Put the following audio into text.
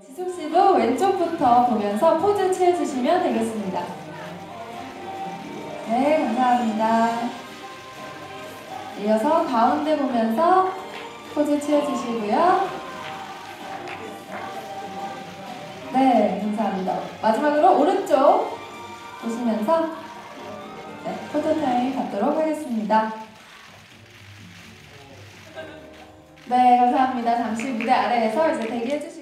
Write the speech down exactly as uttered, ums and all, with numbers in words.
지숙 씨도 왼쪽부터 보면서 포즈 취해주시면 되겠습니다. 네, 감사합니다. 이어서 가운데 보면서 포즈 취해주시고요. 네, 감사합니다. 마지막으로 오른쪽 보시면서 네, 포토타임 갖도록 하겠습니다. 네, 감사합니다. 잠시 무대 아래에서 이제 대기해주시면